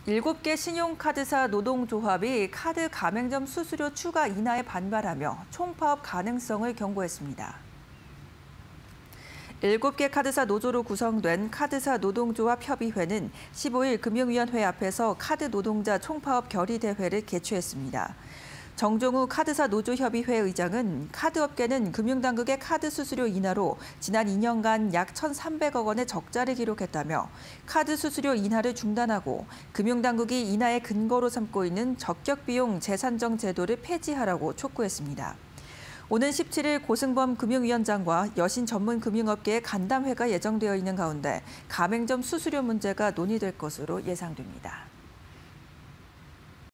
7개 신용카드사 노동조합이 카드 가맹점 수수료 추가 인하에 반발하며 총파업 가능성을 경고했습니다. 7개 카드사 노조로 구성된 카드사 노동조합 협의회는 15일 금융위원회 앞에서 카드 노동자 총파업 결의대회를 개최했습니다. 정종우 카드사 노조협의회 의장은 카드업계는 금융당국의 카드 수수료 인하로 지난 2년간 약 1,300억 원의 적자를 기록했다며 카드 수수료 인하를 중단하고 금융당국이 인하의 근거로 삼고 있는 적격비용 재산정 제도를 폐지하라고 촉구했습니다. 오는 17일 고승범 금융위원장과 여신 전문금융업계의 간담회가 예정되어 있는 가운데 가맹점 수수료 문제가 논의될 것으로 예상됩니다.